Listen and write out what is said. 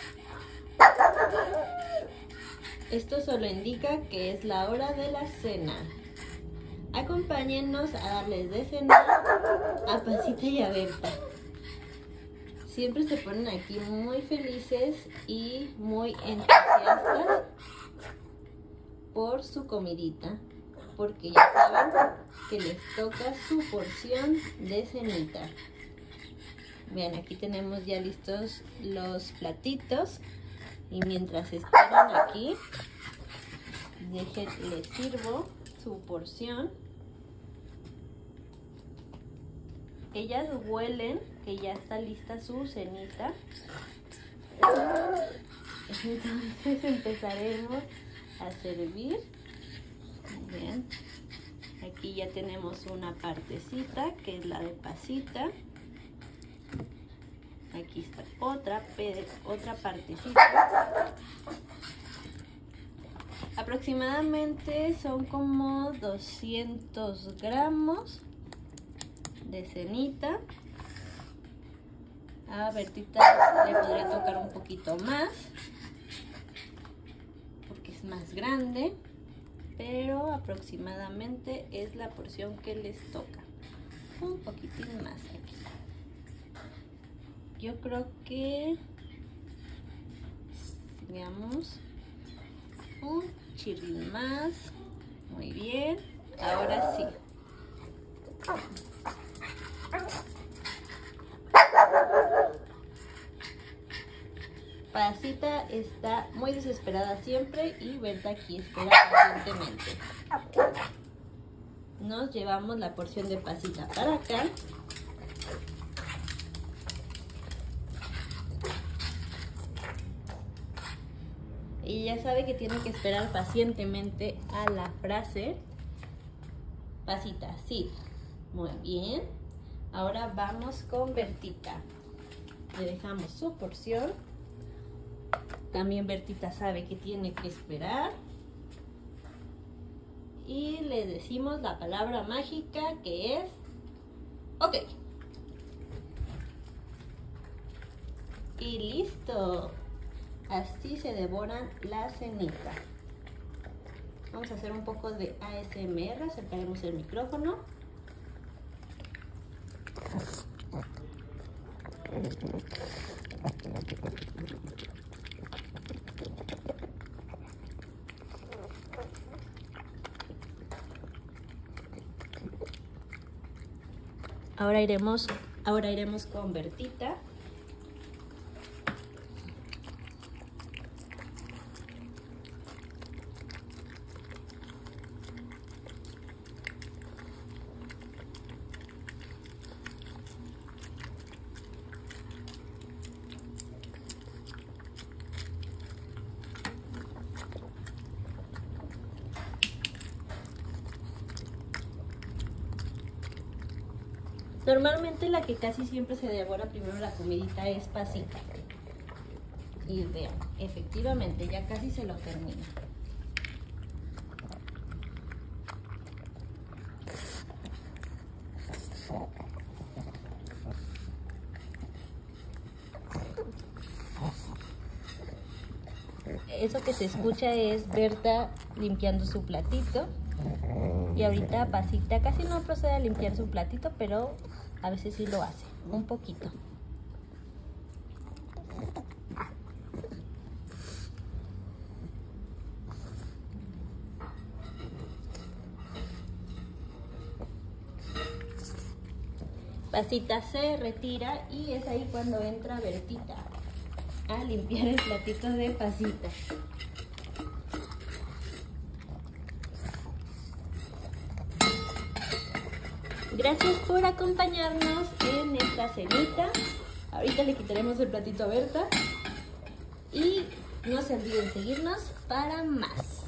Esto solo indica que es la hora de la cena. Acompáñennos a darles de cenar a Pasita y a Berta. Siempre se ponen aquí muy felices y muy entusiastas por su comidita, porque ya saben que les toca su porción de cenita. Vean, aquí tenemos ya listos los platitos y mientras esperan aquí, les sirvo su porción. Ellas huelen que ya está lista su cenita. Entonces empezaremos a servir. Bien, aquí ya tenemos una partecita que es la de Pasita. Aquí está otra partecita. Aproximadamente son como 200 gramos de cenita. A Bertita le podría tocar un poquito más porque es más grande, pero aproximadamente es la porción que les toca. Un poquitín más aquí. Yo creo que, veamos, un chirrín más. Muy bien, ahora sí. Pasita está muy desesperada siempre y Berta aquí espera pacientemente. Nos llevamos la porción de Pasita para acá. Y ya sabe que tiene que esperar pacientemente a la frase. Pasita, sí. Muy bien. Ahora vamos con Bertita. Le dejamos su porción. También Bertita sabe que tiene que esperar. Y le decimos la palabra mágica que es OK. Y listo. Así se devoran la cenita. Vamos a hacer un poco de ASMR. Acercaremos el micrófono. Ahora iremos con Bertita. Normalmente la que casi siempre se devora primero la comidita es Pasita. Y vean, efectivamente ya casi se lo termina. Eso que se escucha es Berta limpiando su platito. Y ahorita Pasita casi no procede a limpiar su platito, pero a veces sí lo hace, un poquito. Pasita se retira y es ahí cuando entra Bertita a limpiar el platito de Pasita. Gracias por acompañarnos en esta cenita. Ahorita le quitaremos el platito a Berta. Y no se olviden seguirnos para más.